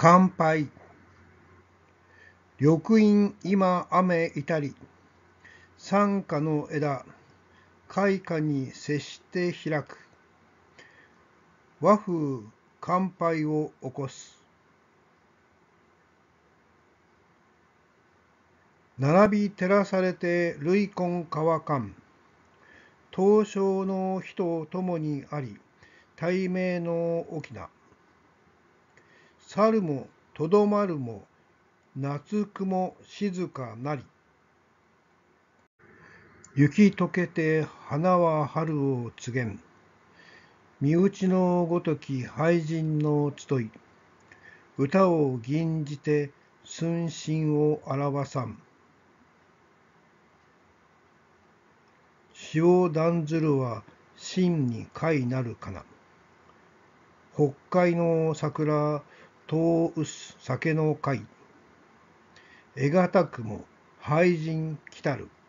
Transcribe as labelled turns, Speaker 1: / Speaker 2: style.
Speaker 1: 乾杯。緑陰今雨至り。山花の枝、開花に接して開く。和風乾杯を起こす。並び照らされて類根乾かん。東証の人ともにあり、大名の沖な。猿もとどまるも、夏雲静かなり。雪解けて花は春を告げん。身内のごとき俳人の集い。歌を吟じて寸心を表さん。潮断ずるは真に貝なるかな。北海の桜遠薄酒の貝。得難くも俳人来たる。